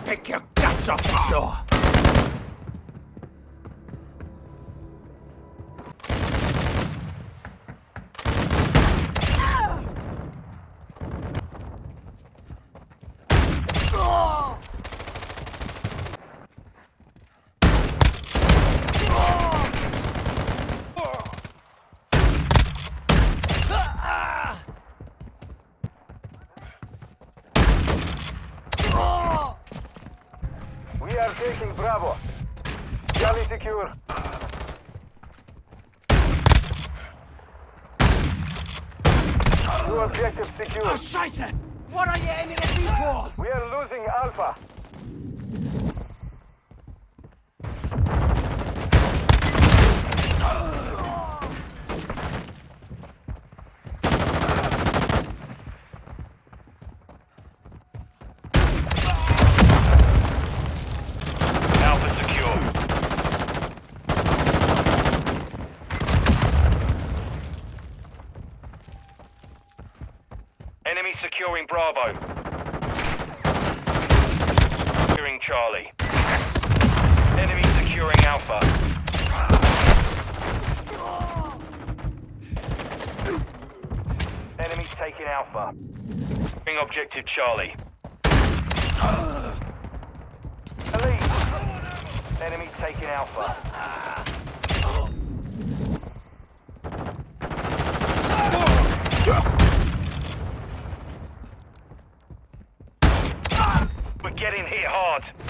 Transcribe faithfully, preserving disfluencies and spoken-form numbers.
pick your guts off the floor. We are taking Bravo. Charlie secure. Two objectives secure. Oh, Scheiße! What are you aiming at me for? We are losing Alpha. Enemy securing Bravo. Securing Charlie. Enemy securing Alpha. Enemies taking Alpha. Securing objective Charlie. Elite. Enemies taking Alpha. We're getting hit hard.